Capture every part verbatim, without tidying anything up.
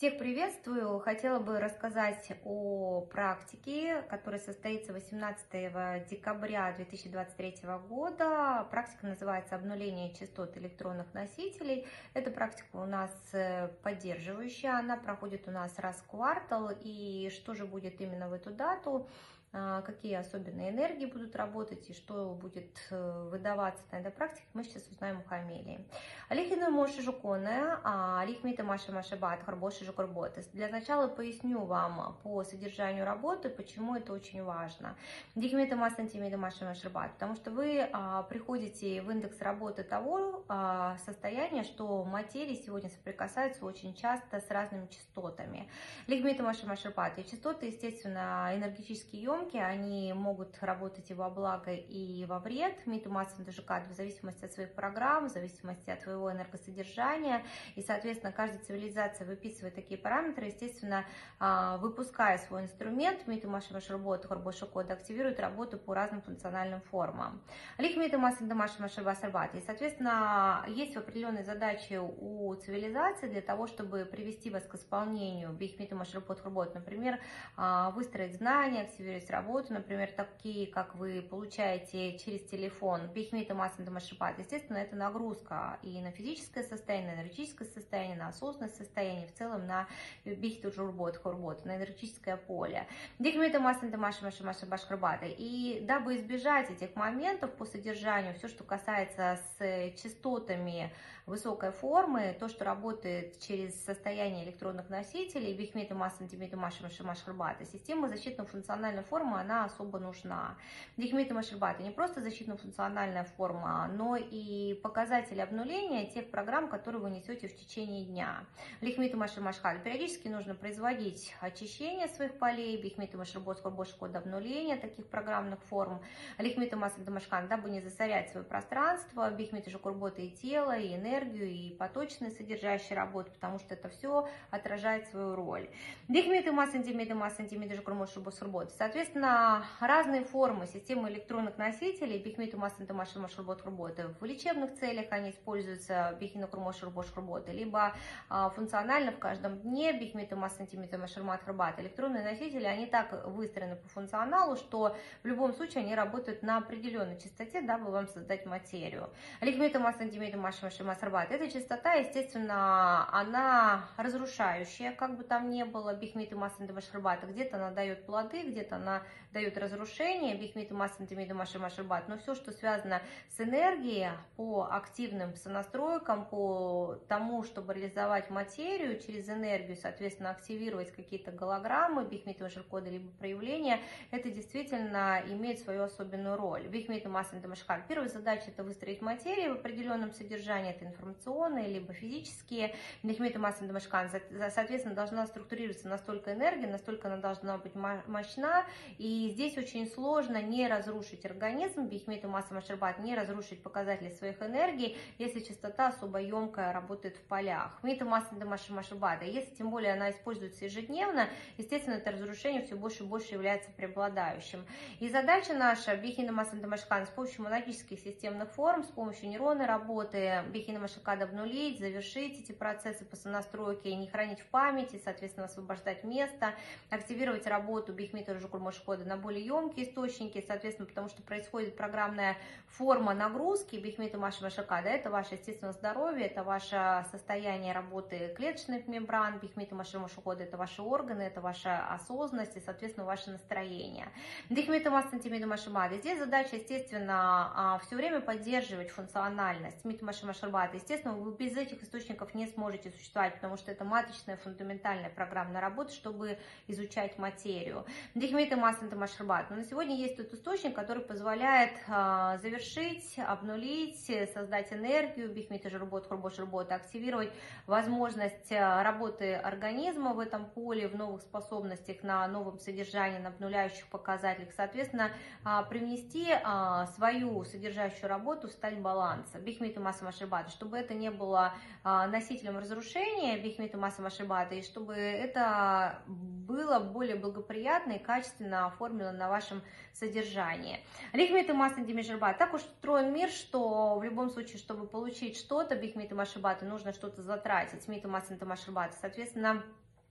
Всех приветствую! Хотела бы рассказать о практике, которая состоится восемнадцатого декабря две тысячи двадцать третьего года. Практика называется «Обнуление частот электронных носителей». Эта практика у нас поддерживающая, она проходит у нас раз в квартал. И что же будет именно в эту дату? Какие особенные энергии будут работать и что будет выдаваться на этой практике, мы сейчас узнаем у Хамелии. Алихина Моши Жуконе, Алихмита Маша Машабат, Харбоши Жукурботес. Для начала поясню вам по содержанию работы, почему это очень важно. Дихмита Масантимита Маша Машабат, потому что вы приходите в индекс работы того состояния, что материи сегодня соприкасаются очень часто с разными частотами. Лихмита Маша Машабат, и частоты, естественно, энергетически емкие, они могут работать и во благо, и во вред. Миту Масан Дажикат в зависимости от своих программ, в зависимости от своего энергосодержания. И, соответственно, каждая цивилизация выписывает такие параметры, естественно, выпуская свой инструмент, Миту Маша Машарбот, Харбоша Кода, активирует работу по разным функциональным формам. Алих Миту Масан Дамаша Машарбасарбат. И, соответственно, есть определенные задачи у цивилизации для того, чтобы привести вас к исполнению Бихмиту Машарбот Харбот. Например, выстроить знания, активировать работу, например, такие, как вы получаете через телефон, бихмита массан дамашипат. Естественно, это нагрузка и на физическое состояние, на энергетическое состояние, на осознанное состояние, в целом на бихту журбот, хорбот, на энергетическое поле. Бихмита массан дамашипат. И дабы избежать этих моментов по содержанию, все, что касается с частотами высокой формы, то, что работает через состояние электронных носителей, бихмита массан дамашипат, система защитно-функциональной формы, она особо нужна. Дихмита Машербата не просто защитно-функциональная форма, но и показатели обнуления тех программ, которые вы несете в течение дня. Лихмита Машермашхаль. Периодически нужно производить очищение своих полей, бихмита Машербот, больше кода обнуления таких программных форм. Лихмита Масадамашхан, дабы не засорять свое пространство, бихмита Жукурбота и тело, и энергию, и поточные содержащие работы, потому что это все отражает свою роль. Дихмита Масантимита Масантимита Жукурмота. Соответственно, разные формы системы электронных носителей, бихмиту массанта машинмашрубот работы. В лечебных целях они используются бихина курмошрубош работы, либо а, функционально в каждом дне бихмиту массантимита машинмат работы. Электронные носители, они так выстроены по функционалу, что в любом случае они работают на определенной частоте, дабы вам создать материю. Лихмиту массантимита машинмашинмат работы. Эта частота, естественно, она разрушающая, как бы там ни было, бихмиту массанта машинмат. Где-то она дает плоды, где-то она дает разрушение, бихмиту массантимиду машимашибат, но все, что связано с энергией, по активным сонастройкам, по тому, чтобы реализовать материю через энергию, соответственно, активировать какие-то голограммы, бихмиту маширкода, либо проявления, это действительно имеет свою особенную роль. Бихмиту массантимашхаль. Первая задача — это выстроить материю в определенном содержании, это информационные, либо физические. Бихмиту массантимашхаль, соответственно, должна структурироваться настолько энергия, настолько она должна быть мощна, и здесь очень сложно не разрушить организм, бихмиту масса машербат, не разрушить показатели своих энергий, если частота особо емкая работает в полях. Миту масса машербата, если тем более она используется ежедневно, естественно, это разрушение все больше и больше является преобладающим. И задача наша, бихина масса дамашкан, с помощью монадических системных форм, с помощью нейронной работы, бихина машакада обнулить, завершить эти процессы по сонастройке, не хранить в памяти, соответственно, освобождать место, активировать работу бихмита жукурмошкода на более емкие источники, соответственно, потому что происходит программная форма нагрузки, бихмита маша машакада, это ваше, естественно, здоровье, это ваше состояние работы клеточных мембран, бихмита маша машакода, это ваши органы, это ваша осознанность и, соответственно, ваше настроение. Бихмита маша сантимита машабада. Здесь задача, естественно, все время поддерживать функциональность мита маша машабада. Естественно, вы без этих источников не сможете существовать, потому что это маточная, фундаментальная программная работа, чтобы изучать материю. Бихмита маша Машербат. Но на сегодня есть тот источник, который позволяет а, завершить, обнулить, создать энергию, бихмита жирбот, хурбот, жирбот, активировать возможность работы организма в этом поле, в новых способностях, на новом содержании, на обнуляющих показателях. Соответственно, а, привнести а, свою содержащую работу в стать баланса, бихмита масса машербата, чтобы это не было а, носителем разрушения, бихмита масса машербата, и чтобы это было более благоприятно и качественно оформлено на вашем содержании. Лихмиты масса демишербат. Так уж устроен мир, что в любом случае, чтобы получить что-то, бихмиты машибата, нужно что-то затратить. Миты масса демишербат. Соответственно,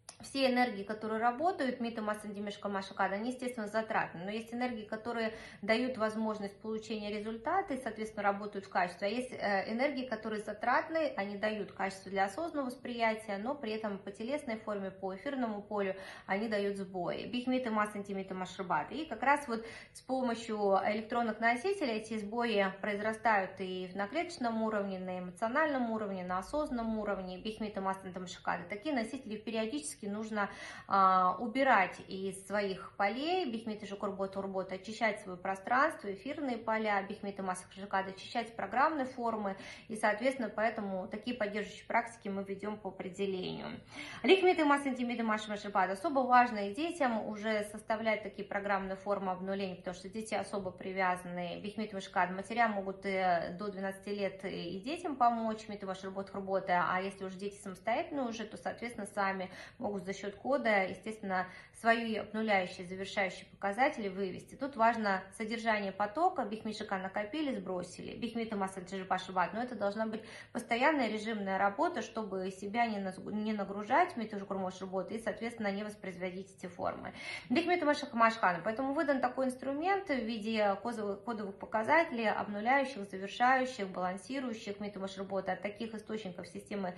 все энергии, которые работают, Мита Масандимешка Машакада, они, естественно, затратны. Но есть энергии, которые дают возможность получения результата и, соответственно, работают в качестве. А есть энергии, которые затратны, они дают качество для осознанного восприятия, но при этом по телесной форме, по эфирному полю они дают сбои. Бихмита Масантимита Машрабата. И как раз вот с помощью электронных носителей эти сбои произрастают и на клеточном уровне, на эмоциональном уровне, на осознанном уровне. Бихмита Масантимита Машрабата. Такие носители периодически нужно а, убирать из своих полей, бихмита жукурбот урбот, очищать свое пространство, эфирные поля, бихмита масахжикада, очищать программные формы, и, соответственно, поэтому такие поддерживающие практики мы ведем по определению. Лихмита масантимита машмашипада. Особо важно и детям уже составлять такие программные формы обнуления, потому что дети особо привязаны. Бихмита машкад. Матеря могут до двенадцати лет и детям помочь, мита машработ хурбота, а если уже дети самостоятельные уже, то, соответственно, сами могут за счет кода, естественно, свои обнуляющие, завершающие показатели вывести. Тут важно содержание потока, бихмишика накопили, сбросили, бихмита масаджипашибат, но это должна быть постоянная режимная работа, чтобы себя не нагружать, митожукурмош работы, и, соответственно, не воспроизводить эти формы. Бихмита машахмашхана, поэтому выдан такой инструмент в виде кодовых показателей, обнуляющих, завершающих, балансирующих, митомаш работы от таких источников системы,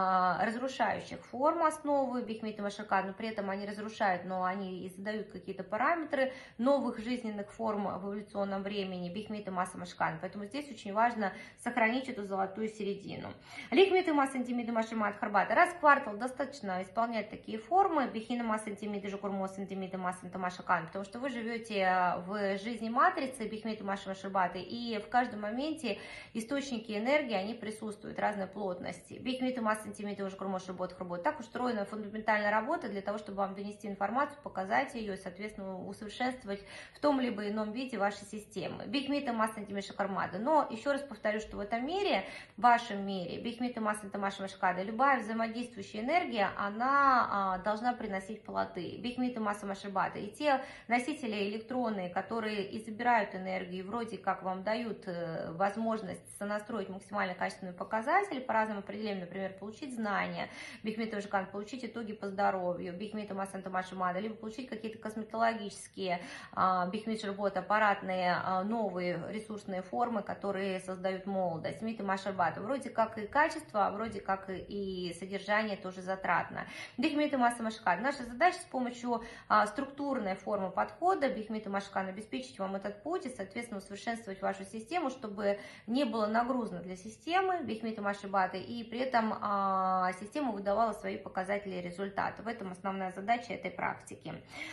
разрушающих форму основы, бихмита машака, но при этом они разрушают, но они и задают какие-то параметры новых жизненных форм в эволюционном времени, бихмита масса машкан. Поэтому здесь очень важно сохранить эту золотую середину. Лихмита масса сантиметра машимат харбата. Раз в квартал достаточно исполнять такие формы, бихина масса сантиметра жукурмо сантиметра масса машакан, потому что вы живете в жизни матрицы, бихмита маша машибаты, и в каждом моменте источники энергии, они присутствуют разной плотности. Бихмита масса сантиметра жукурмо шибот харбот. Так устроена фундаментальная работа для того, чтобы вам донести информацию, показать ее и, соответственно, усовершенствовать в том либо ином виде вашей системы. Бихмита масса сантиметра кармада. Но еще раз повторю, что в этом мире, в вашем мире, бихмита масса тамаша машкада, любая взаимодействующая энергия, она а, должна приносить плоды. Бихмита масса машибата. И те носители электронные, которые и забирают энергию, вроде как вам дают э, возможность сонастроить максимально качественные показатели по разным определениям, например, получить знания, бихмита машкан, получить итоги по здоровью, бихмита масса тамаша мада, либо получить какие-то косметологические, а, бихмита работа, аппаратные, а, новые ресурсные формы, которые создают молодость. Мита машабата. Вроде как и качество, а вроде как и содержание тоже затратно. Бихмита масса машкан. Наша задача с помощью а, структурной формы подхода бихмита машкан обеспечить вам этот путь и, соответственно, усовершенствовать вашу систему, чтобы не было нагрузно для системы бихмита машибата, и при этом а, система выдавала свои показатели и результаты. В этом основная задача этой практики.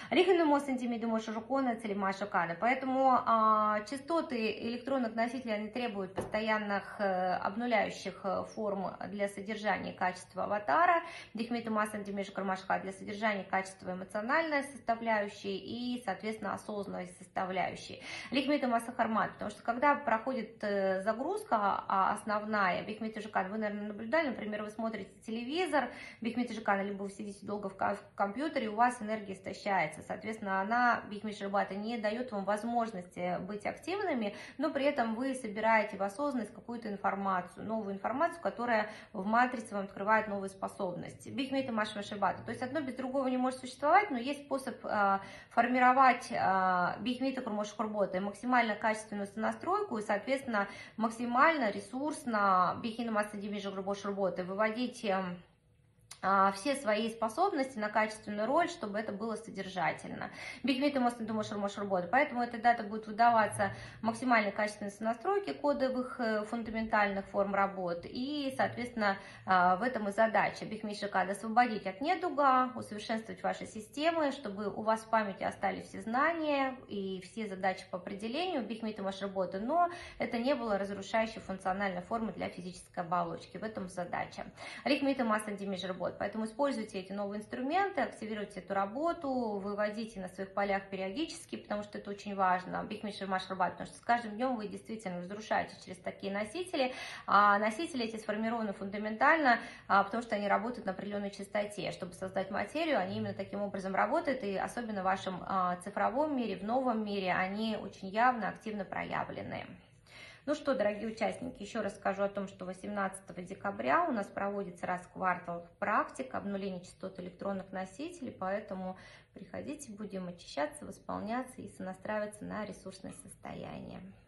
Поэтому а, частоты электронных носителей, они требуют постоянных э, обнуляющих форм для содержания качества аватара, бихмита масса кармашка для содержания качества эмоциональной составляющей и, соответственно, осознанной составляющей. Лихмита масса хармат, потому что когда проходит э, загрузка а основная, бихмита жикан, вы, наверное, наблюдали, например, вы смотрите телевизор, бихмита жикана, либо вы сидите долго в, в компьютере, у вас энергия истощается, соответственно, она, бихмита жирбата, не дает вам возможности быть активными, но при этом вы собираете в осознанность какую-то информацию, новую информацию, которая в матрице вам открывает новые способности. Бихмита машма шибата. То есть одно без другого не может существовать, но есть способ э, формировать э, бихмита курмота, максимально качественную сонастройку и, соответственно, максимально ресурсно бихина масса димижа работы, выводить э, все свои способности на качественную роль, чтобы это было содержательно. Бигмиты мост думаешь работа. Поэтому эта дата будет выдаваться максимально качественной настройки кодовых фундаментальных форм работ. И, соответственно, в этом и задача. Бигмишикада освободить от недуга, усовершенствовать ваши системы, чтобы у вас в памяти остались все знания и все задачи по определению Бигмиты мош работы, но это не было разрушающей функциональной формы для физической оболочки. В этом задача. Рихмиты масса димиж работы. Поэтому используйте эти новые инструменты, активируйте эту работу, выводите на своих полях периодически, потому что это очень важно. Бихмиши машрабат, потому что с каждым днем вы действительно разрушаете через такие носители. А носители эти сформированы фундаментально, потому что они работают на определенной частоте. Чтобы создать материю, они именно таким образом работают, и особенно в вашем цифровом мире, в новом мире, они очень явно, активно проявлены. Ну что, дорогие участники, еще раз скажу о том, что восемнадцатого декабря у нас проводится раз в квартал практика обнуления частот электронных носителей, поэтому приходите, будем очищаться, восполняться и сонастраиваться на ресурсное состояние.